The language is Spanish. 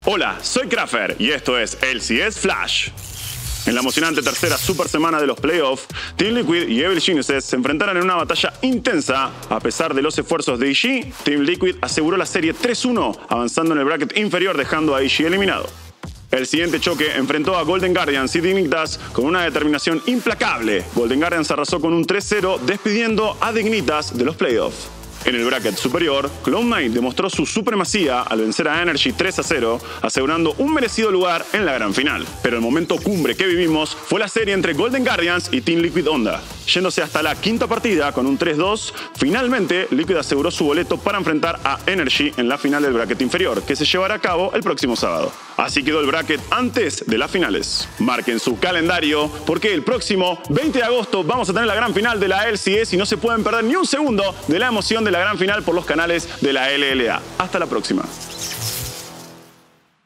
Hola, soy Krafer y esto es LCS Flash. En la emocionante tercera super semana de los playoffs, Team Liquid y Evil Geniuses se enfrentaron en una batalla intensa. A pesar de los esfuerzos de IG, Team Liquid aseguró la serie 3-1, avanzando en el bracket inferior dejando a IG eliminado. El siguiente choque enfrentó a Golden Guardians y Dignitas con una determinación implacable. Golden Guardians arrasó con un 3-0, despidiendo a Dignitas de los playoffs. En el bracket superior, Cloud9 demostró su supremacía al vencer a Energy 3-0, asegurando un merecido lugar en la gran final. Pero el momento cumbre que vivimos fue la serie entre Golden Guardians y Team Liquid Honda. Yéndose hasta la quinta partida con un 3-2, finalmente Liquid aseguró su boleto para enfrentar a Energy en la final del bracket inferior, que se llevará a cabo el próximo sábado. Así quedó el bracket antes de las finales. Marquen su calendario, porque el próximo 20 de agosto vamos a tener la gran final de la LCS y no se pueden perder ni un segundo de la emoción de la gran final por los canales de la LLA. Hasta la próxima.